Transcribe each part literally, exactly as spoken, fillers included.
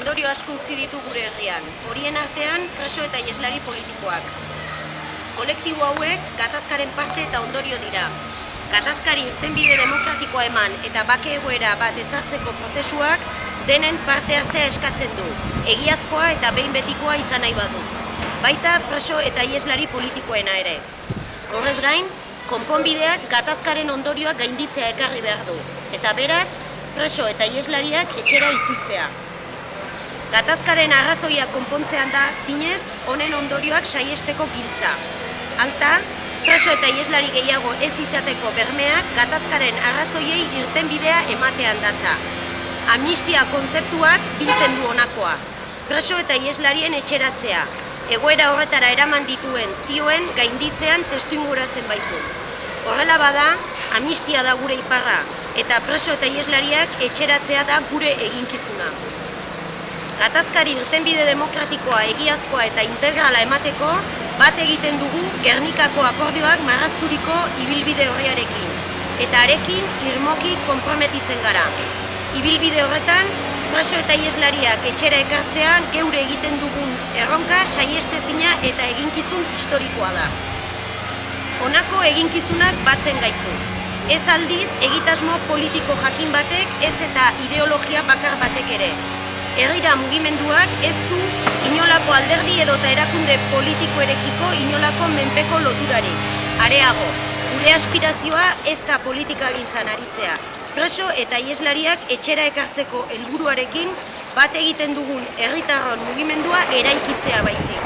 ondorio asko utzi ditu gure herrian, horien artean preso eta ieslari politikoak. Kolektibo hauek gatazkaren parte eta ondorio dira. Gatazkari irtenbide demokratikoa eman eta bake egoera bat ezartzeko prozesuak denen parte hartzea eskatzen du, egiazkoa eta behin betikoa izan nahi badu. Baita preso eta ieslari politikoena ere. Horrez gain, konponbideak gatazkaren ondorioak gainditzea ekarri behar du, eta beraz, preso eta ieslariak etxera itzultzea. Gatazkaren arrazoia konpontzean da, zinez, honen ondorioak saiesteko giltza. Alta, preso eta ieslari gehiago ez izateko bermeak gatazkaren arrazoiei irtenbidea ematean datza. Amnistia kontzeptuak biltzen du honakoa. Preso eta ieslarien etxeratzea, egoera horretara eraman dituen zioen gainditzean testuinguratzen baitu. Horrela bada, amnistia da gure iparra, eta preso eta ieslariak etxeratzea da gure eginkizuna. Gatazkari irtenbide demokratikoa, egiazkoa eta integrala emateko, bat egiten dugu Gernikako akordioak marrazturiko ibilbide horriarekin, eta arekin irmoki konprometitzen gara. Ibilbide horretan, preso eta ieslariak etxera ekartzea geure egiten dugun erronka saiestezina eta eginkizun historikoa da. Honako eginkizunak batzen gaitu. Ez aldiz egitasmo politiko jakin batek, ez eta ideologia bakar batek ere. Herrira mugimenduak ez du inolako alderdi edota erakunde politikoerekiko inolako menpeko loturarik. Areago, gure aspirazioa ez da politikagintzan aritzea. Preso eta ieslariak etxera ekartzeko helburuarekin bat egiten dugun herritarron mugimendua eraikitzea baizik.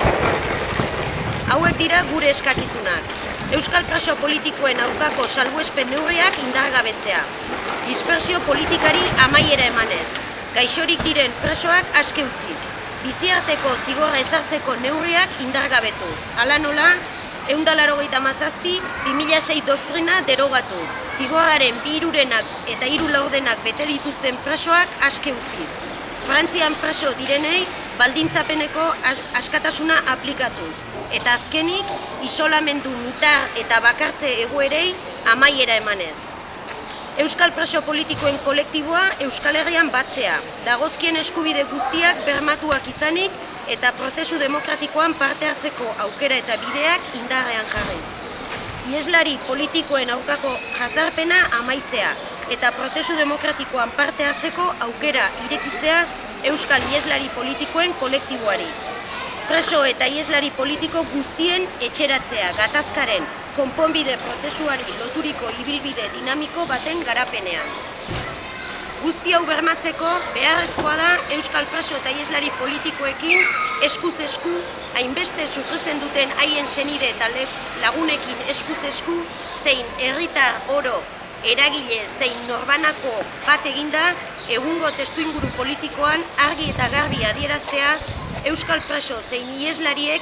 Hauek dira gure eskakizunak. Euskal preso politikoen aurkako salbuespen neurriak indargabetzea. Dispersio politikari amaiera emanez. Gaixorik diren presoak aske utziz. Biziarteko zigorra ezartzeko neurriak indargabetuz. Hala nola, ehun eta laurogeita hamazazpi bi mila sei doktrina derogatuz. Zigorraren bi hirurenak eta hiru laurdenak bete dituzten presoak aske utziz. Frantzian preso direnei baldintzapeneko askatasuna aplikatuz. Eta azkenik, isolamendu mitar eta bakartze egoerei amaiera emanez. Euskal preso politikoen kolektiboa Euskal Herrian batzea, dagozkien eskubide guztiak bermatuak izanik eta prozesu demokratikoan parte hartzeko aukera eta bideak indarrean jarriz. Ieslari politikoen aurkako jazarpena amaitzea eta prozesu demokratikoan parte hartzeko aukera irekitzea Euskal ieslari politikoen kolektiboari. Preso eta ieslari politiko guztien etxeratzea gatazkaren konponbide prozesuari loturiko ibilbide dinamiko baten garapenean. Guzti hau bermatzeko beharrezkoa da Euskal preso eta ieslari politikoekin eskuz esku, hainbeste sufritzen duten haien senide eta lagunekin eskuz esku, zein herritar oro eragile zein norbanako bat eginda, egungo testuinguru politikoan argi eta garbi adieraztea Euskal preso zein ieslariek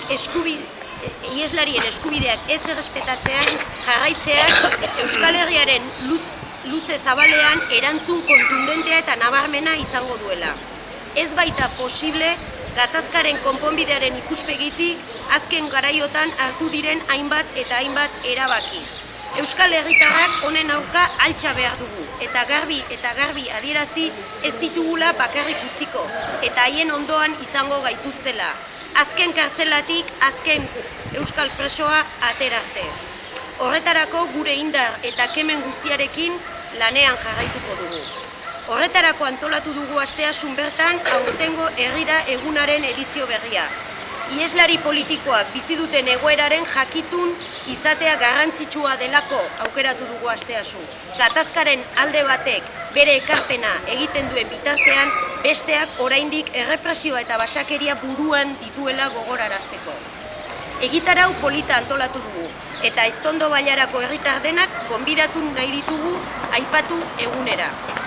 ieslarien eskubideak ez errespetatzean jarraitzeak Euskal Herriaren luz luze zabalean erantzun kontundentea eta nabarmena izango duela. Ez baita posible gatazkaren konponbidearen ikuspegitik azken garaiotan hartu diren hainbat eta hainbat erabaki. Euskal herritarrak honen aurka altxa behar dugu eta garbi eta garbi adierazi ez ditugula bakarrik utziko eta haien ondoan izango gaituztela. Azken kartzelatik azken Euskal presoa aterarte. Horretarako gure indar eta kemen guztiarekin lanean jarraituko dugu. Horretarako antolatu dugu asteasun bertan aurtengo herrira egunaren edizio berria. Ieslari politikoak bizi duten egoeraren jakitun izatea garrantzitsua delako aukeratu dugu asteasun. Gatazkaren alde batek bere ekarpena egiten duen bitartean, besteak oraindik errepresioa eta basakeria buruan dituela gogorarazteko. Egitarau polita antolatu dugu, eta Eztondo Bailarako herritar denak gonbidatu nahi ditugu aipatu egunera.